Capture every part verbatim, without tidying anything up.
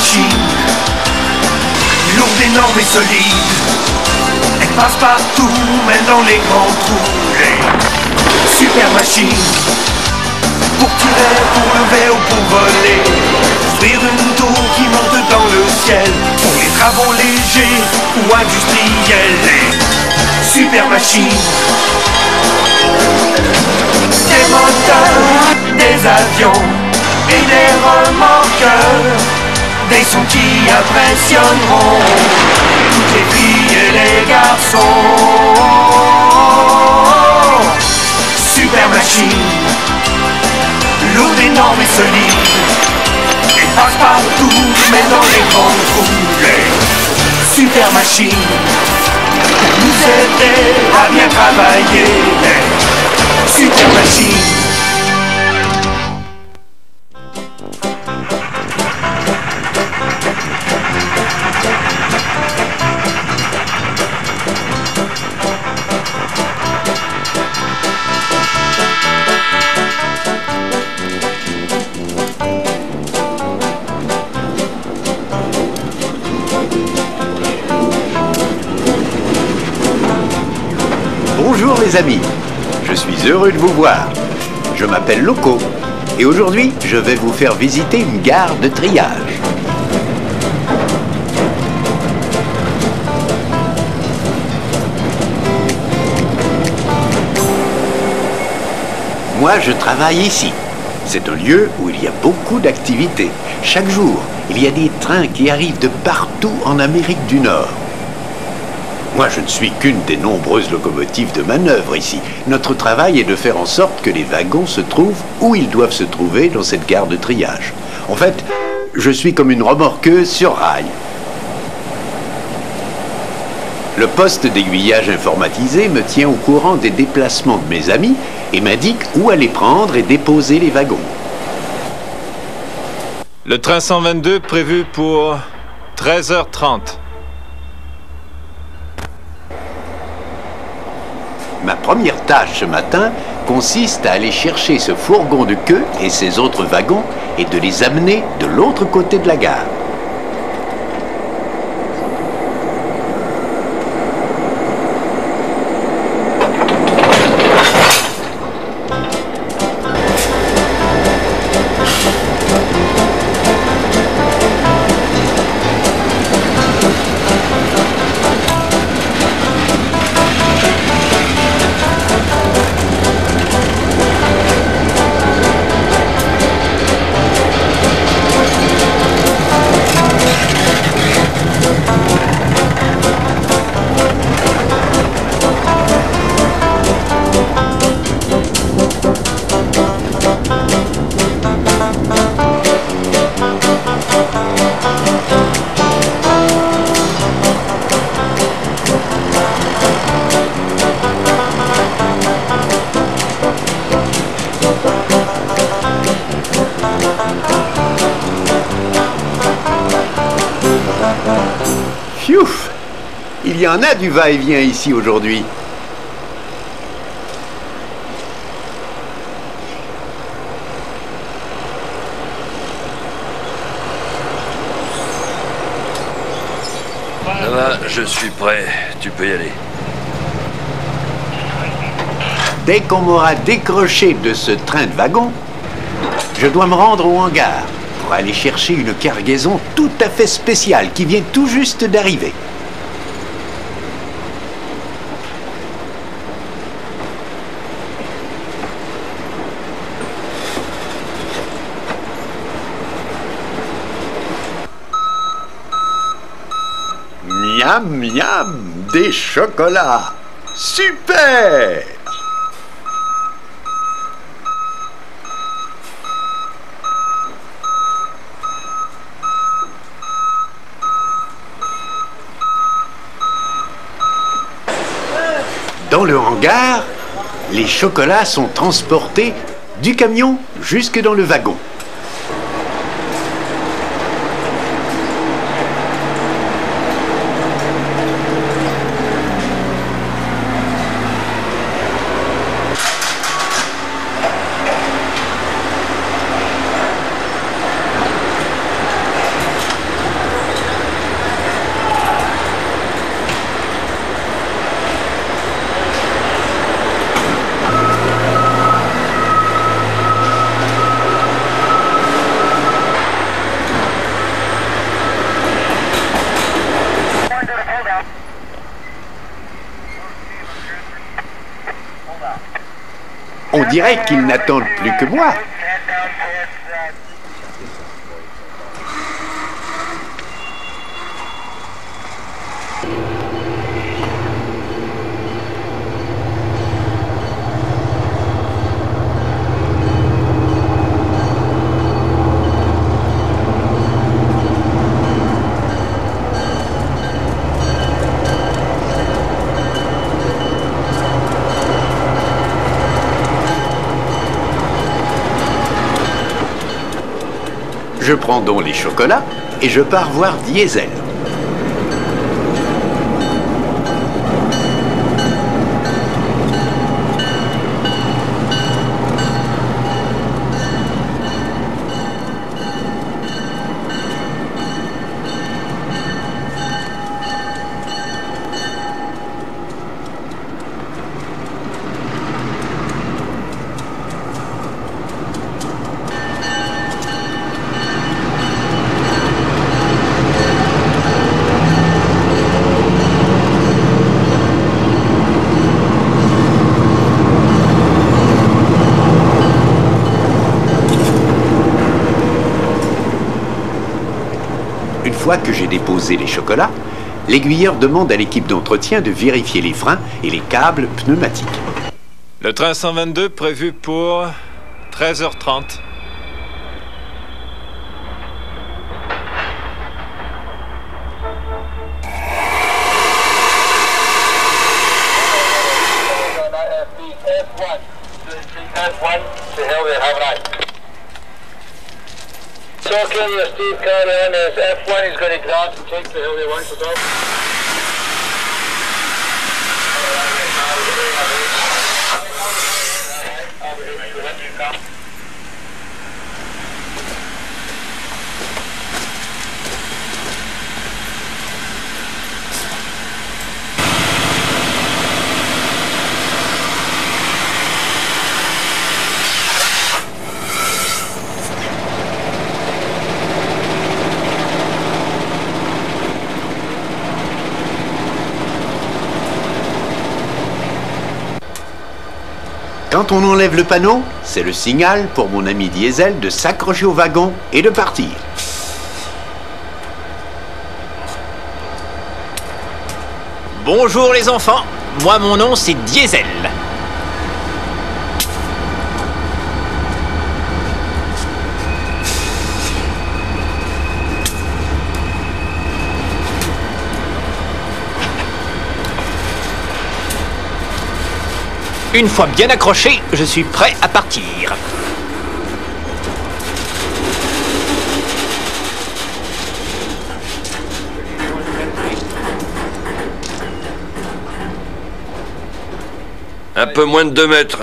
machine, lourde, énorme et solide. Elle passe partout, même dans les grands trous. Les super machines, pour tirer, pour lever ou pour voler. Construire une tour qui monte dans le ciel, pour les travaux légers ou industriels. Les super machines, des moteurs, des avions et des remorqueurs, des sons qui impressionneront toutes les filles et les garçons. Super machine, lourde, énorme et solide. Elle passe partout, mais dans les grands trous. Les super machines, pour nous aider à bien travailler. Les super machines. Bonjour les amis, je suis heureux de vous voir. Je m'appelle Loco et aujourd'hui je vais vous faire visiter une gare de triage. Moi je travaille ici. C'est un lieu où il y a beaucoup d'activités. Chaque jour, il y a des trains qui arrivent de partout en Amérique du Nord. Moi, je ne suis qu'une des nombreuses locomotives de manœuvre ici. Notre travail est de faire en sorte que les wagons se trouvent où ils doivent se trouver dans cette gare de triage. En fait, je suis comme une remorqueuse sur rail. Le poste d'aiguillage informatisé me tient au courant des déplacements de mes amis et m'indique où aller prendre et déposer les wagons. Le train cent vingt-deux prévu pour treize heures trente. Ma première tâche ce matin consiste à aller chercher ce fourgon de queue et ses autres wagons et de les amener de l'autre côté de la gare. Fiouf! Il y en a du va-et-vient ici aujourd'hui. Ça va, je suis prêt. Tu peux y aller. Dès qu'on m'aura décroché de ce train de wagon, je dois me rendre au hangar pour aller chercher une cargaison tout à fait spéciale qui vient tout juste d'arriver. Miam, miam, des chocolats. Super! Dans le hangar, les chocolats sont transportés du camion jusque dans le wagon. dirait qu'ils n'attendent plus que moi. Je prends donc les chocolats et je pars voir Diesel. Une fois que j'ai déposé les chocolats, l'aiguilleur demande à l'équipe d'entretien de vérifier les freins et les câbles pneumatiques. Le train cent vingt-deux prévu pour treize heures trente. Okay, your Steve Carter is F one, he's got exhaust and take the hill they want to go. Quand on enlève le panneau, c'est le signal pour mon ami Diesel de s'accrocher au wagon et de partir. Bonjour les enfants, moi mon nom c'est Diesel. Une fois bien accroché, je suis prêt à partir. Un peu moins de deux mètres.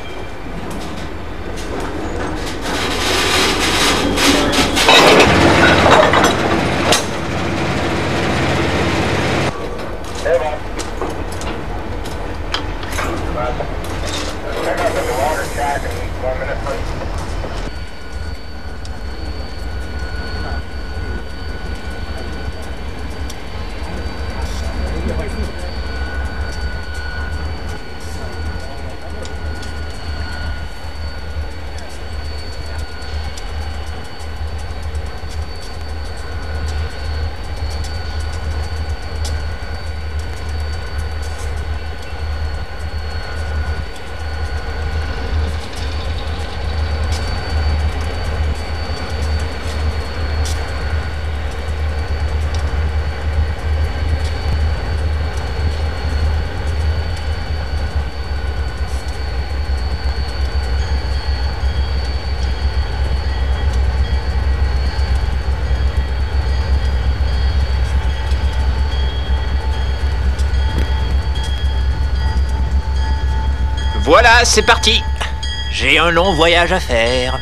Voilà, c'est parti. J'ai un long voyage à faire.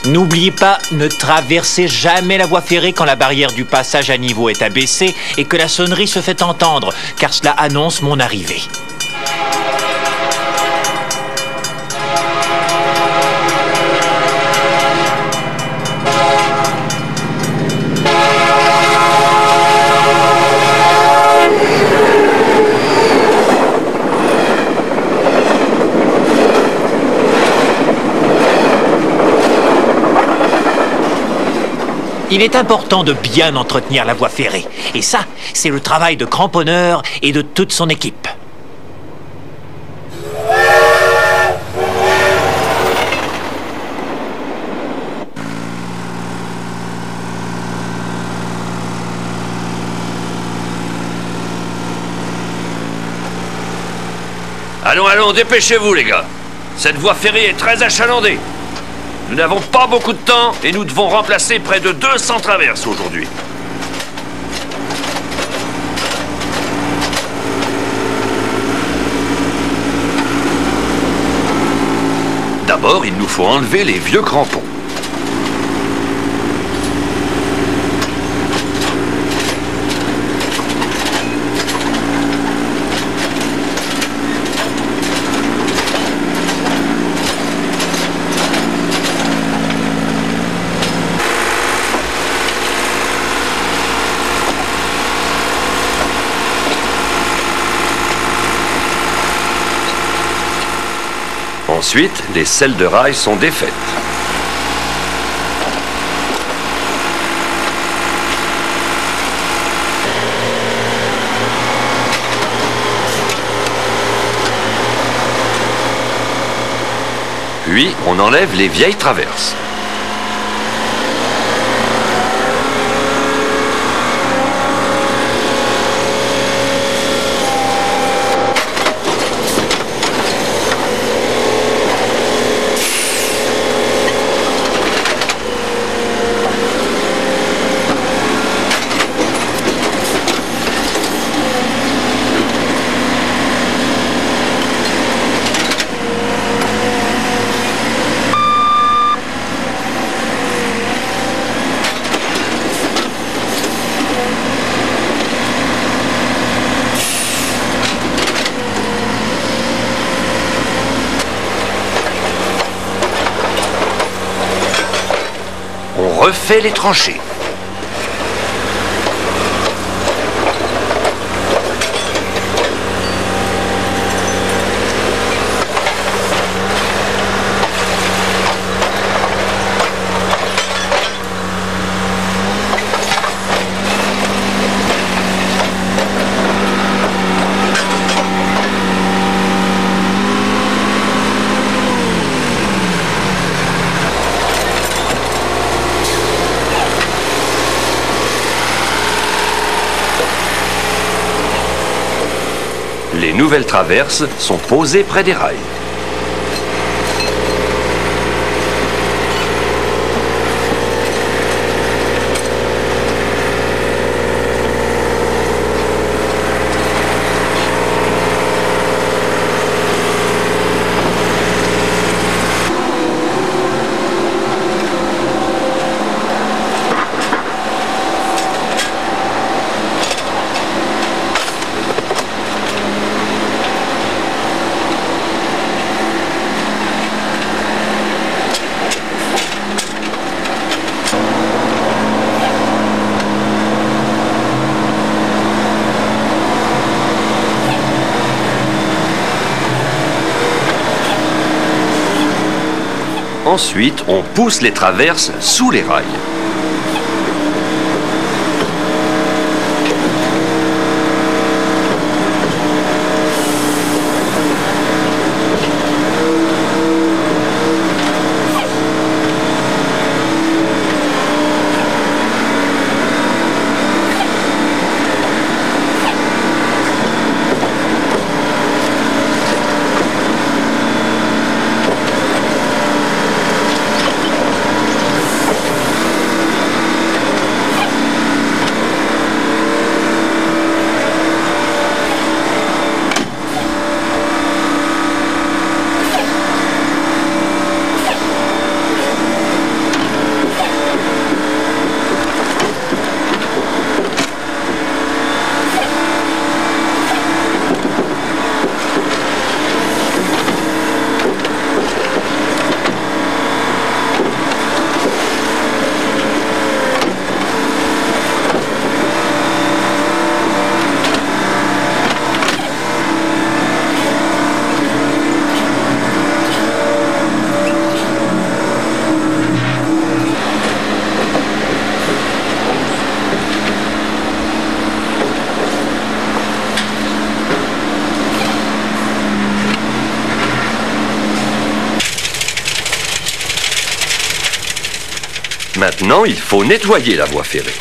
N'oubliez pas, ne traversez jamais la voie ferrée quand la barrière du passage à niveau est abaissée et que la sonnerie se fait entendre, car cela annonce mon arrivée. Il est important de bien entretenir la voie ferrée. Et ça, c'est le travail de cramponneur et de toute son équipe. Allons, allons, dépêchez-vous, les gars. Cette voie ferrée est très achalandée. Nous n'avons pas beaucoup de temps et nous devons remplacer près de deux cents traverses aujourd'hui. D'abord, il nous faut enlever les vieux crampons. Ensuite, les selles de rail sont défaites. Puis, on enlève les vieilles traverses. On refait les tranchées. Les nouvelles traverses sont posées près des rails. Ensuite, on pousse les traverses sous les rails. Maintenant, il faut nettoyer la voie ferrée.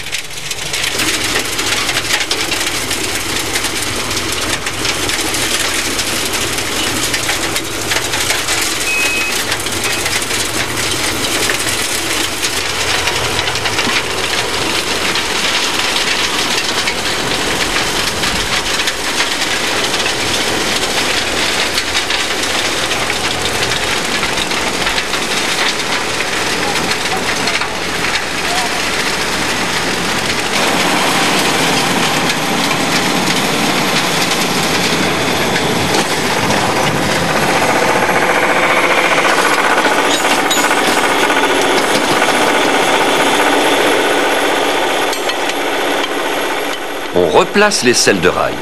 On replace les selles de rail.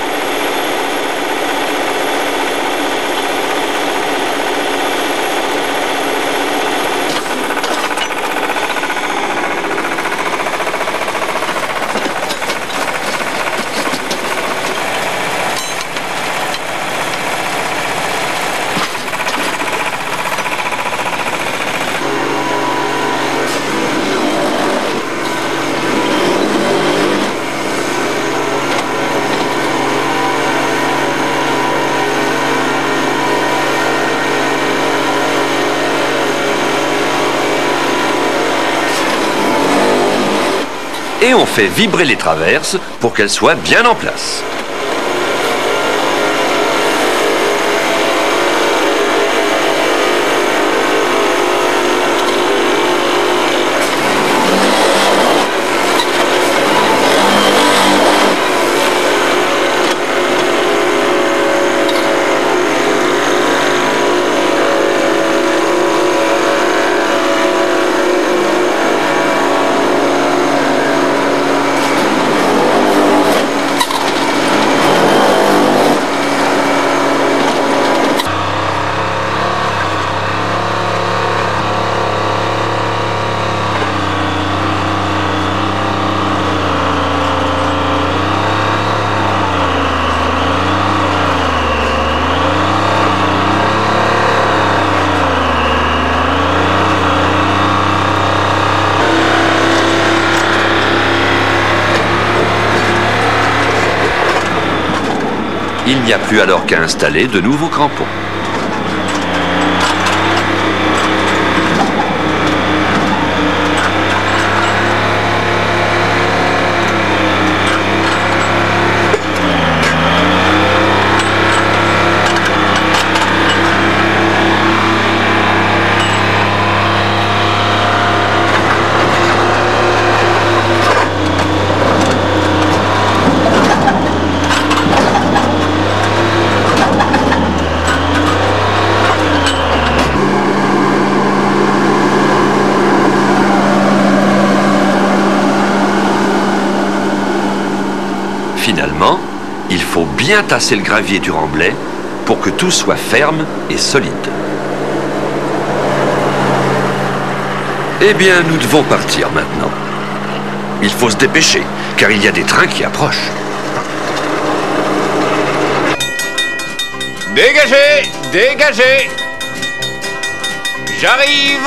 Et on fait vibrer les traverses pour qu'elles soient bien en place. Il n'y a plus alors qu'à installer de nouveaux crampons. Finalement, il faut bien tasser le gravier du remblai pour que tout soit ferme et solide. Eh bien, nous devons partir maintenant. Il faut se dépêcher, car il y a des trains qui approchent. Dégagez! Dégagez! J'arrive!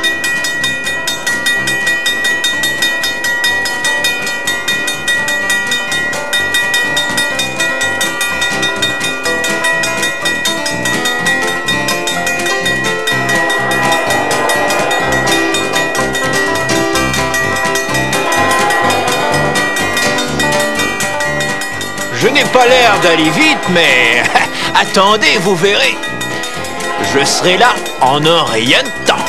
Je n'ai pas l'air d'aller vite, mais attendez, vous verrez. Je serai là en un rien de temps.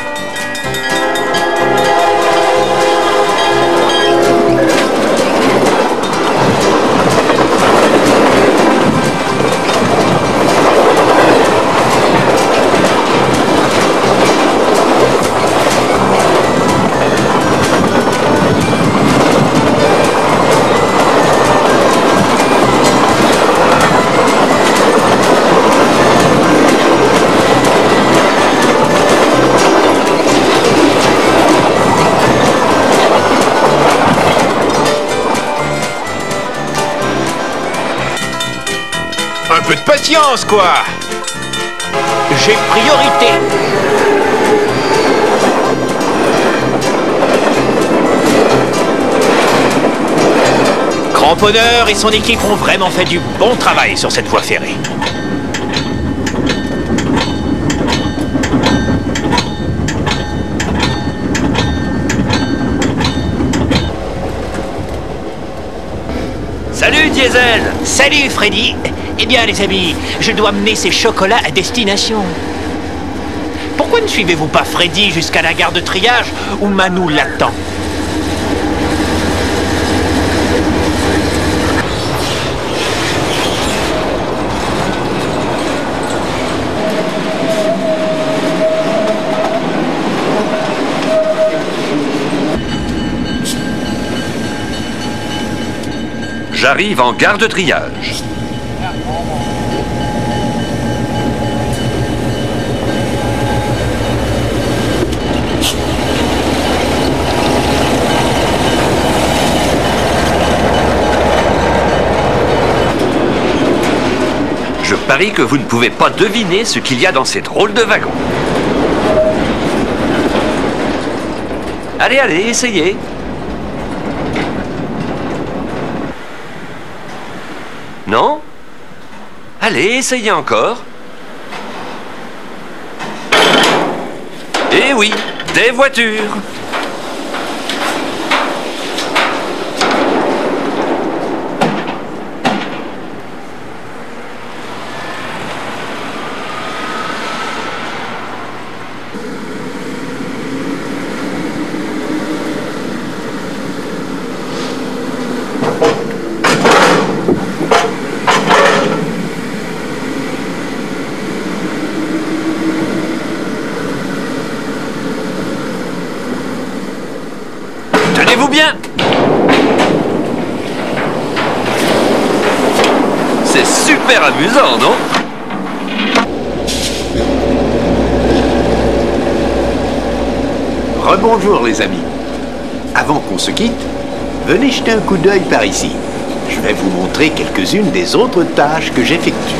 Un peu de patience, quoi. J'ai priorité. tamponneur et son équipe ont vraiment fait du bon travail sur cette voie ferrée. Salut, Diesel! Salut, Freddy! Eh bien, les amis, je dois mener ces chocolats à destination. Pourquoi ne suivez-vous pas Freddy jusqu'à la gare de triage où Manu l'attend? J'arrive en gare de triage. Je parie que vous ne pouvez pas deviner ce qu'il y a dans ces drôles de wagons. Allez, allez, essayez. Non? Allez, essayez encore. Eh oui, des voitures. Tenez-vous bien! C'est super amusant, non? Rebonjour les amis. Avant qu'on se quitte, venez jeter un coup d'œil par ici. Je vais vous montrer quelques-unes des autres tâches que j'effectue.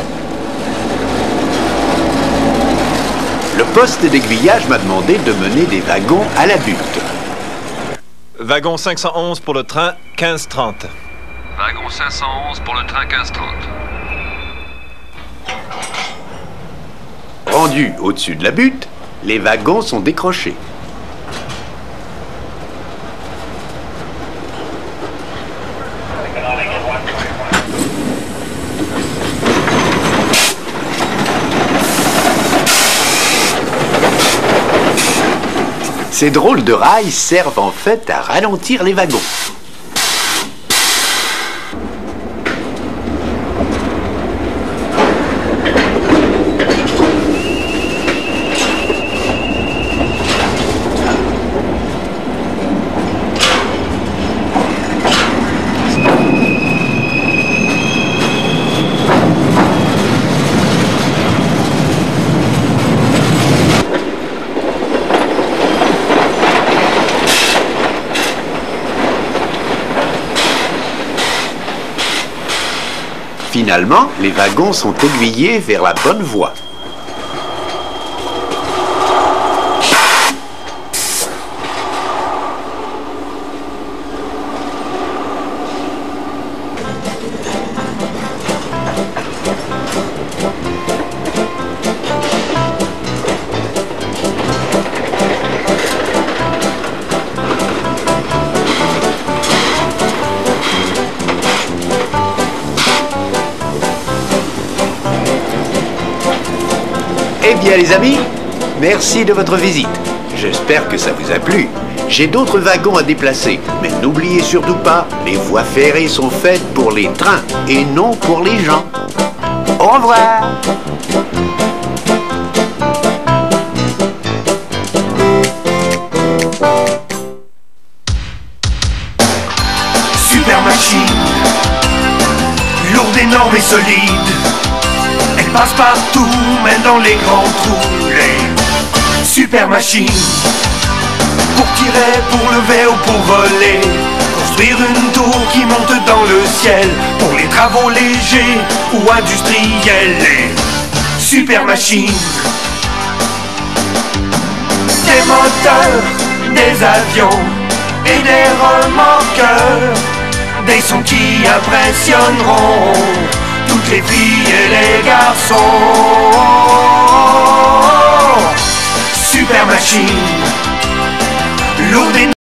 Le poste d'aiguillage m'a demandé de mener des wagons à la butte. Wagon cinq cent onze pour le train quinze trente. Wagon cinq cent onze pour le train quinze trente. Rendus au-dessus de la butte, les wagons sont décrochés. Ces drôles de rails servent en fait à ralentir les wagons. Finalement, les wagons sont aiguillés vers la bonne voie. Eh bien les amis, merci de votre visite. J'espère que ça vous a plu. J'ai d'autres wagons à déplacer, mais n'oubliez surtout pas, les voies ferrées sont faites pour les trains et non pour les gens. Au revoir. Super machine, lourde, énorme et solide. Elle passe partout, même dans les grands trous. Les super machines, pour tirer, pour lever ou pour voler. Construire une tour qui monte dans le ciel, pour les travaux légers ou industriels. Les super machines, des moteurs, des avions et des remorqueurs. des sons qui impressionneront toutes les filles et les garçons. Super Machine, lourde et